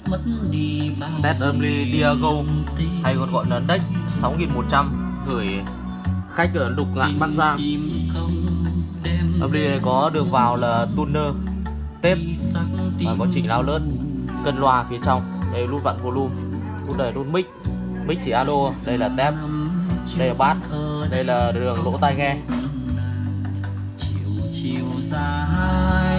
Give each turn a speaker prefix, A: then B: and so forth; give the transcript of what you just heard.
A: Test âm ly Diago hay còn gọi là Deck 6100 gửi khách ở Lục Ngạn, Bắc Giang. Âm ly này có đường vào là tuner, tép và có chỉnh lao lớn, cân loa phía trong. Đây nút vặn volume, nút này nút mic, mic chỉ alo, đây là tép, đây là bass, đây là đường lỗ tai nghe.
B: chiều chiều dài